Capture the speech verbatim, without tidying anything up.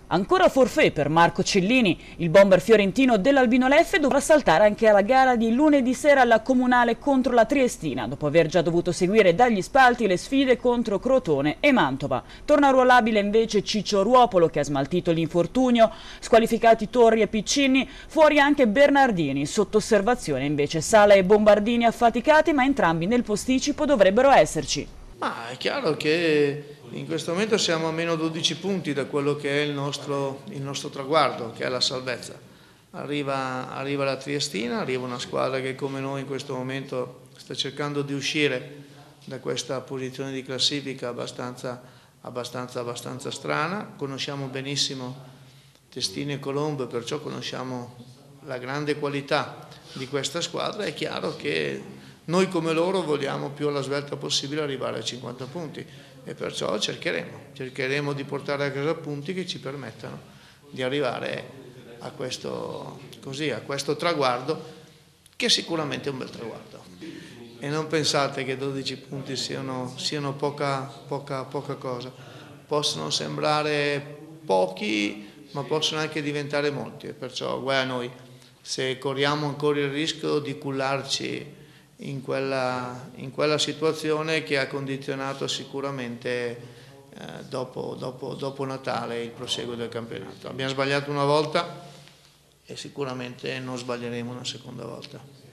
Ancora forfait per Marco Cellini, il bomber fiorentino dell'Albino Leffe dovrà saltare anche alla gara di lunedì sera alla Comunale contro la Triestina, dopo aver già dovuto seguire dagli spalti le sfide contro Crotone e Mantova. Torna ruolabile invece Ciccio Ruopolo, che ha smaltito l'infortunio, squalificati Torri e Piccini, fuori anche Bernardini, sotto osservazione invece Sala e Bombardini affaticati, ma entrambi nel posticipo dovrebbero esserci. Ma è chiaro che in questo momento siamo a meno dodici punti da quello che è il nostro, il nostro traguardo, che è la salvezza. Arriva, arriva la Triestina, arriva una squadra che come noi in questo momento sta cercando di uscire da questa posizione di classifica abbastanza, abbastanza, abbastanza strana. Conosciamo benissimo Testina e Colombo, perciò conosciamo la grande qualità di questa squadra. È chiaro che noi come loro vogliamo più alla svelta possibile arrivare a cinquanta punti e perciò cercheremo, cercheremo di portare a casa punti che ci permettano di arrivare a questo, così, a questo traguardo, che sicuramente è un bel traguardo. E non pensate che dodici punti siano, siano poca, poca, poca cosa. Possono sembrare pochi, ma possono anche diventare molti, e perciò guai a noi se corriamo ancora il rischio di cullarci in quella, in quella situazione che ha condizionato sicuramente eh, dopo, dopo, dopo Natale il proseguo del campionato. Abbiamo sbagliato una volta e sicuramente non sbaglieremo una seconda volta.